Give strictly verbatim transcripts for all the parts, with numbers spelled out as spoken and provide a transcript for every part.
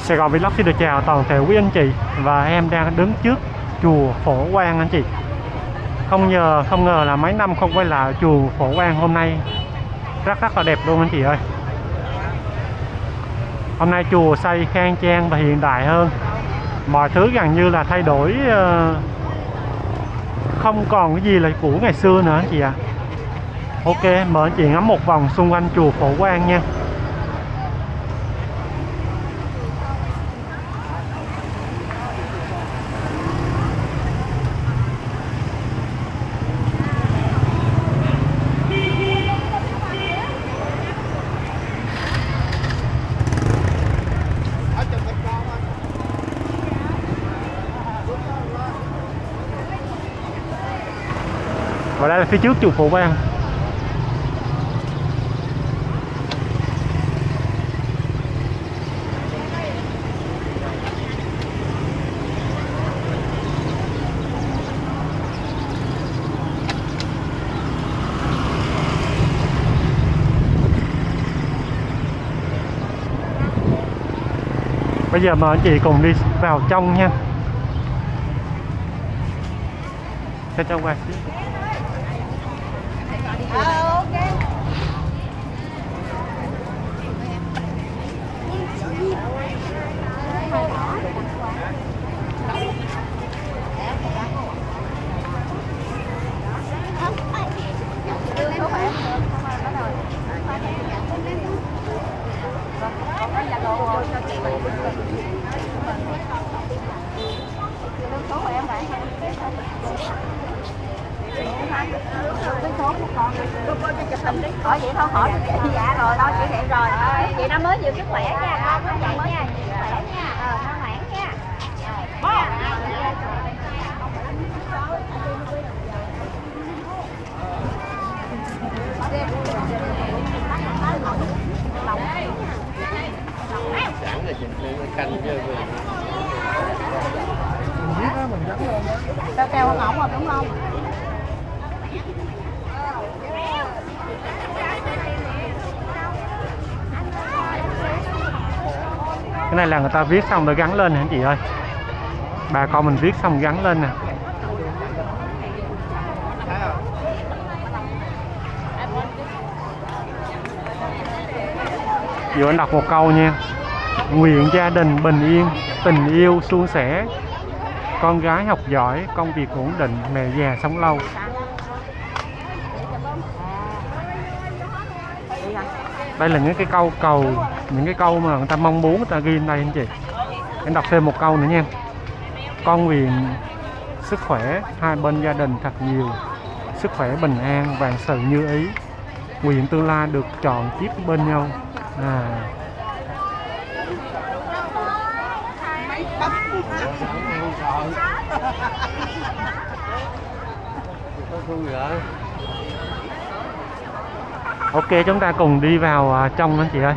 Sài Gòn Vlog xin được chào toàn thể quý anh chị, và em đang đứng trước chùa Phổ Quang anh chị. Không ngờ không ngờ là mấy năm không quay lại chùa Phổ Quang, hôm nay rất rất là đẹp luôn anh chị ơi. Hôm nay chùa xây khang trang và hiện đại hơn, mọi thứ gần như là thay đổi, không còn cái gì là cũ ngày xưa nữa anh chị ạ. À. Ok, mời anh chị ngắm một vòng xung quanh chùa Phổ Quang nha. Và đây là phía trước chùa Phổ Quang. Bây giờ mời anh chị cùng đi vào trong nha. Cho trong qua xíu. Hỏi vậy thôi, hỏi chị. Dạ rồi, thôi chị thiện rồi. Chị nó mới nhiều sức khỏe nha, con nó mới nhiều sức khỏe nha. Ờ, nó ngoãn nha. Sẵn rồi chị canh chứ. Tao kêu không ổn rồi đúng không? Cái này là người ta viết xong rồi gắn lên nè anh chị ơi. Bà con mình viết xong gắn lên nè. Giờ anh đọc một câu nha. Nguyện gia đình bình yên, tình yêu suôn sẻ, con gái học giỏi, công việc ổn định, mẹ già sống lâu. Đây là những cái câu cầu, những cái câu mà người ta mong muốn người ta ghi lên đây anh chị. Em đọc thêm một câu nữa nha. Con nguyện sức khỏe, hai bên gia đình thật nhiều, sức khỏe bình an, vạn sự như ý, nguyện tương lai được chọn kiếp bên nhau. À. Ok, chúng ta cùng đi vào trong anh chị ơi.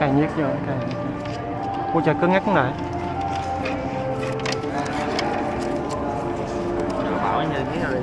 càng nhiệt vô càng cô chờ cứng ngắc lại. Bảo như thế này.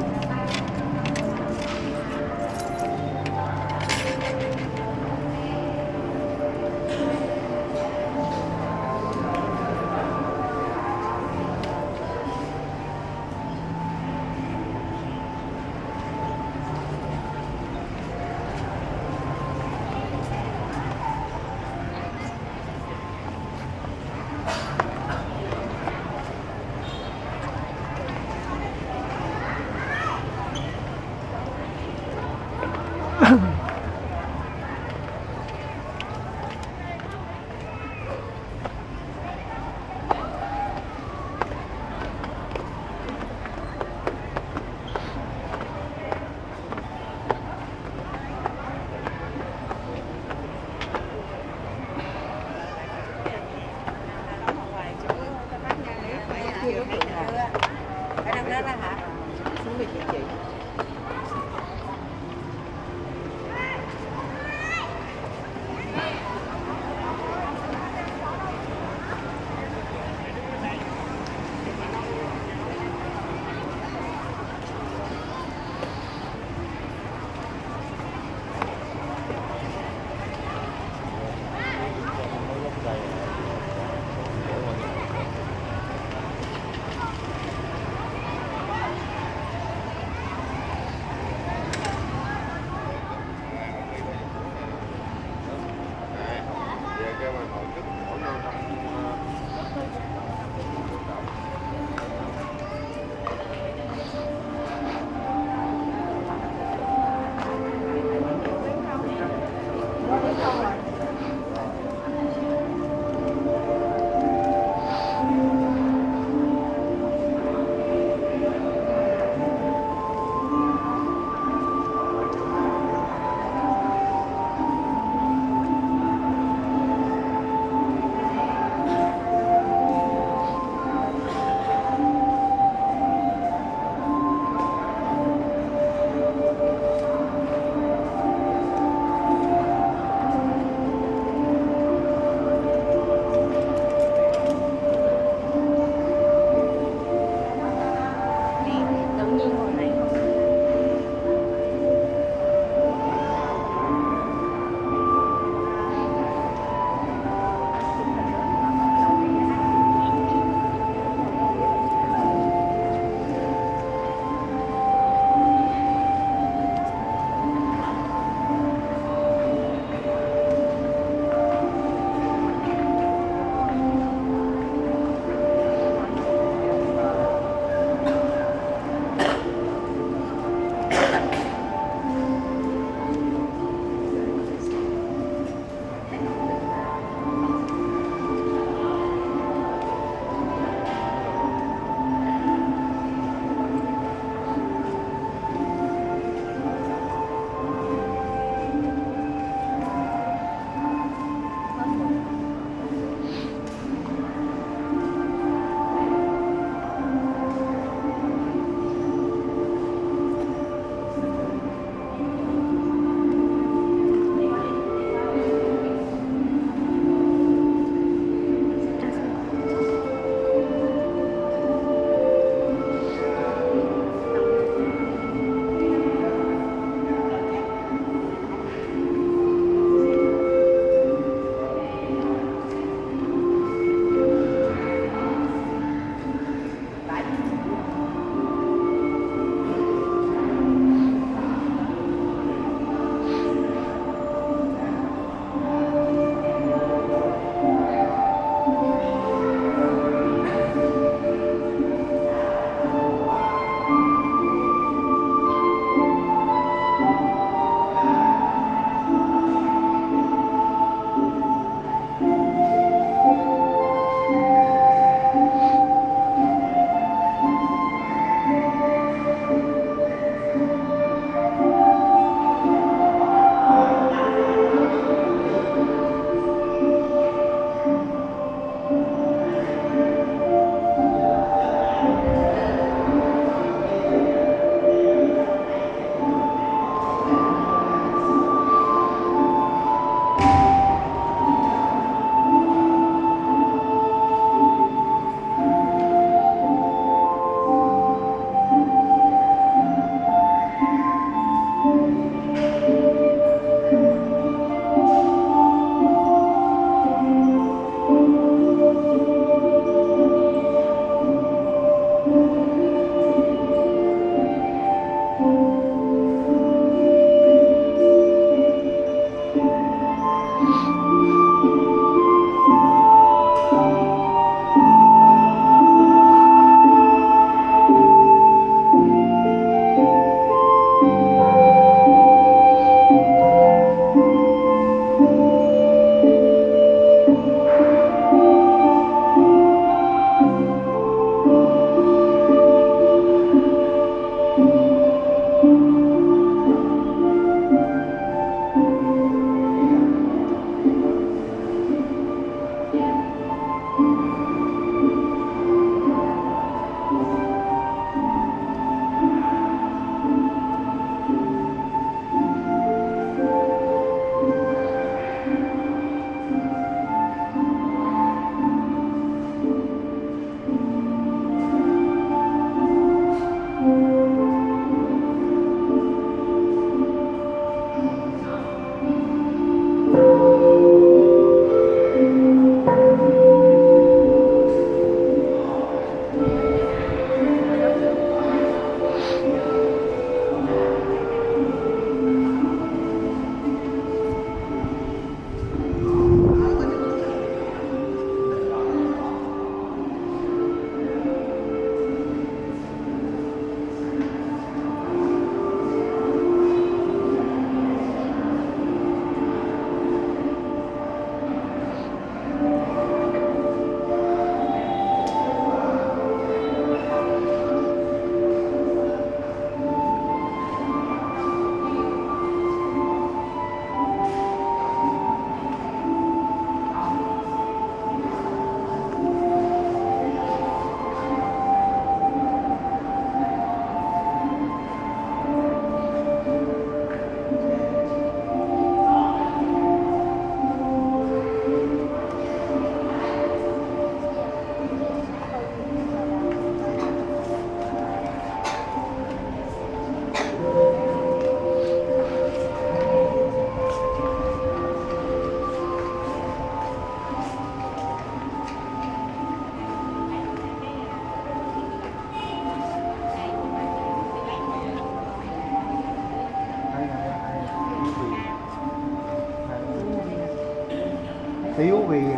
Tiếu viền.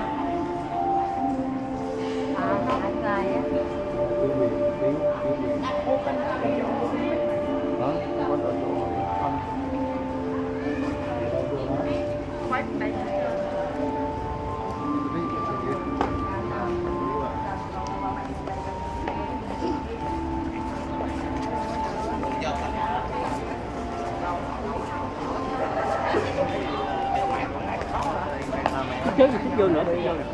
Tiếu viền, tiếu, tiếu viền. Đó, có đồ không? Chứ thích vô nữa, thích vô nữa.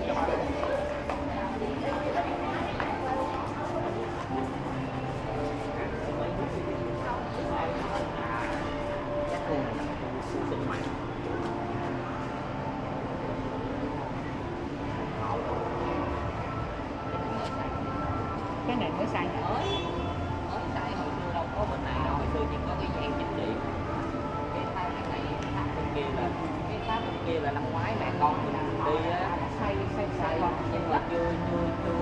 Cái này mới xài nữa. Mới xài hồi xưa đâu có bên này đâu, hồi xưa chỉ có cái dàn chỉnh điện. Cái tháp này tháp bên kia là cái tháp bên kia là năm ngoái mẹ con mình đi á, xây xây xây nhưng mà chưa chưa chưa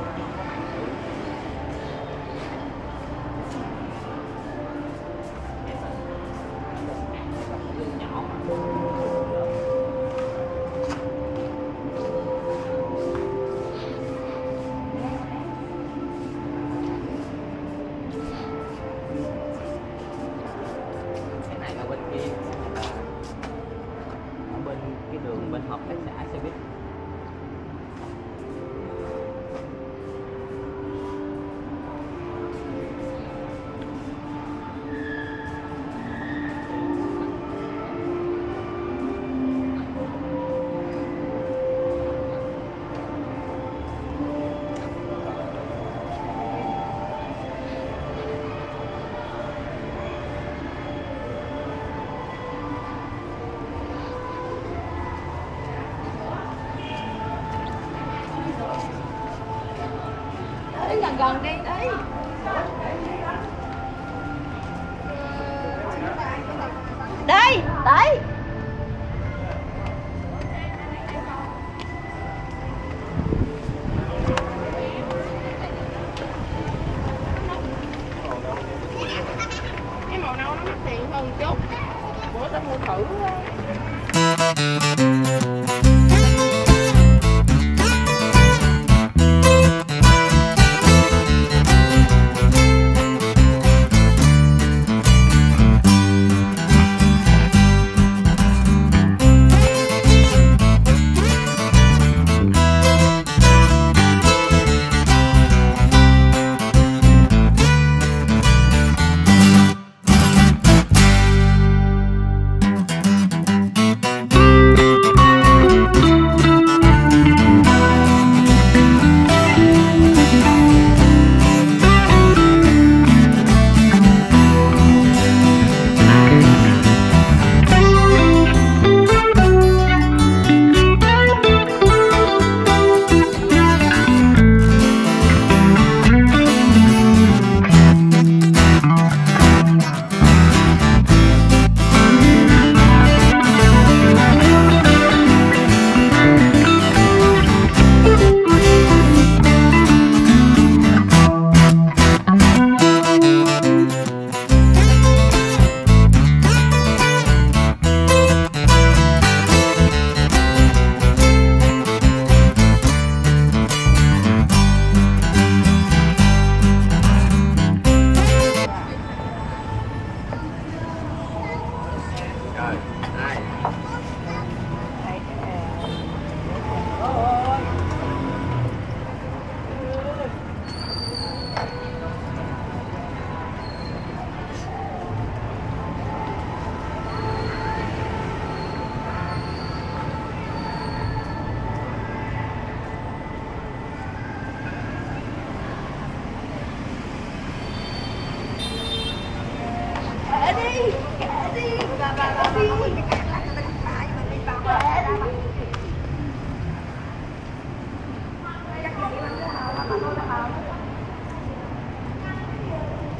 bên hợp tác xã xe buýt. Gần gần đi đấy. Đây, đấy. Cái màu nâu nó mắc tiền hơn chút. Bữa tao mua thử.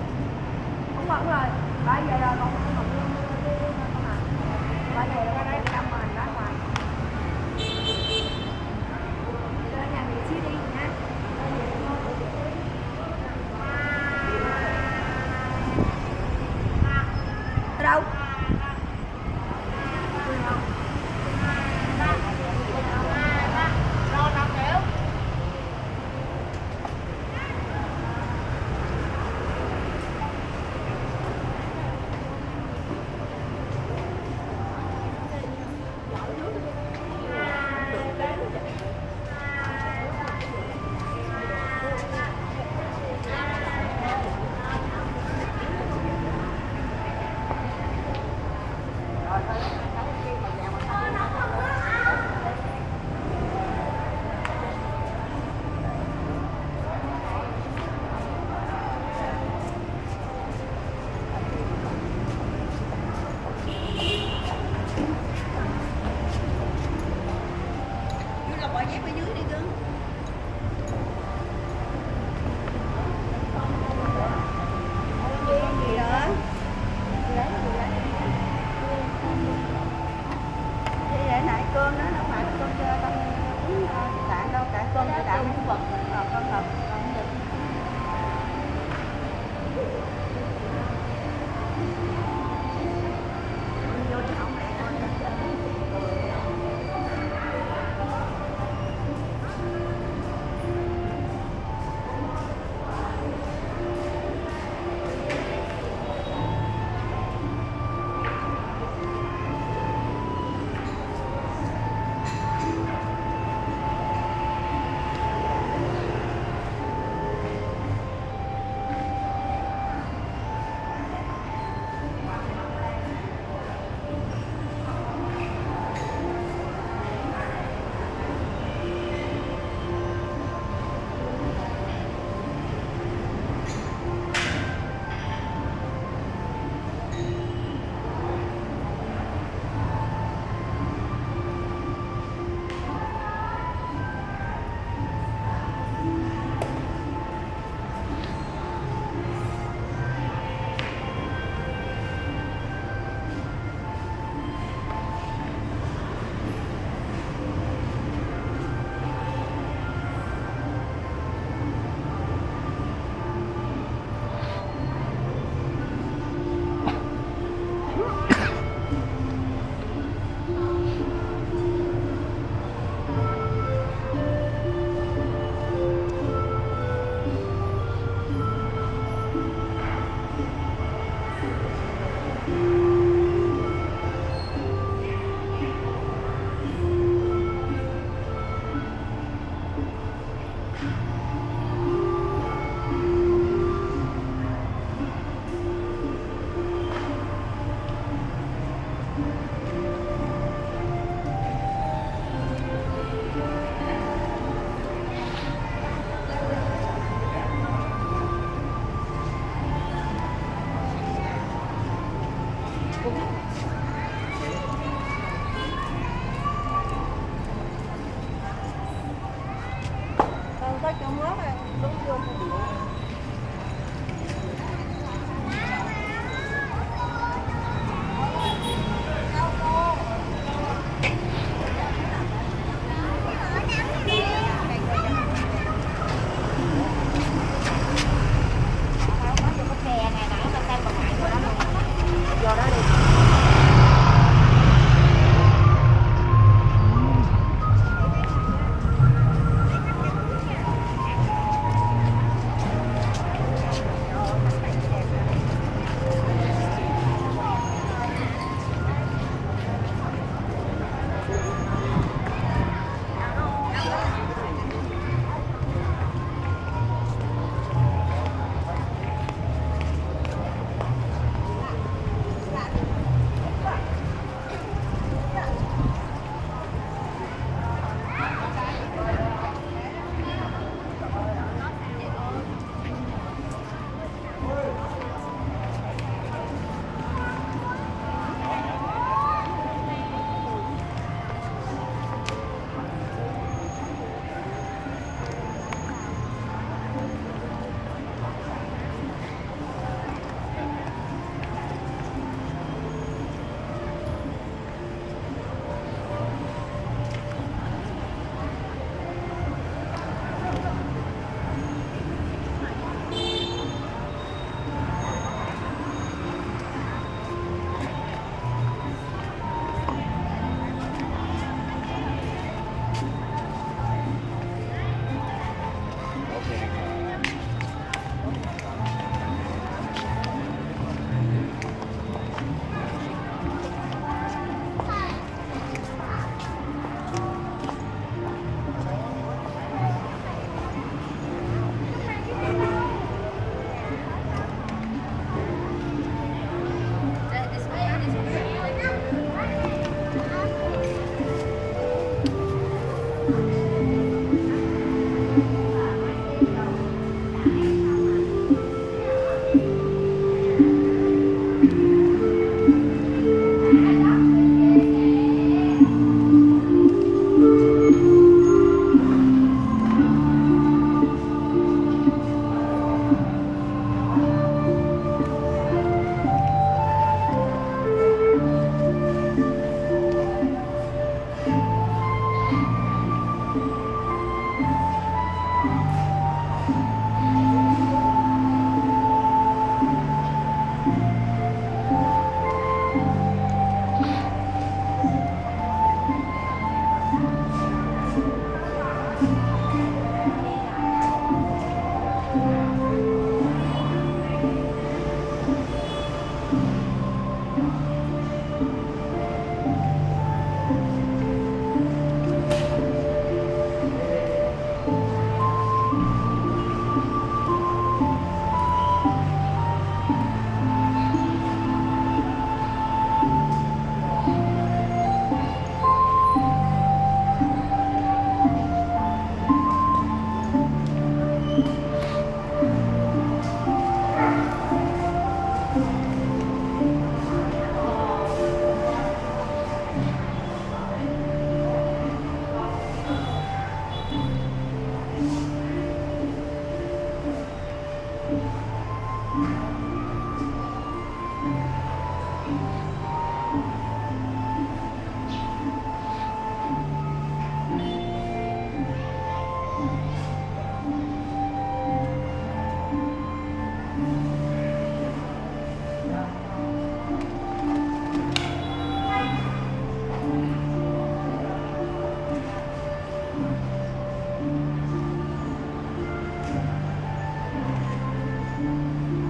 Đúng rồi, ba giờ rồi con con con con nào. ba giờ rồi con đây.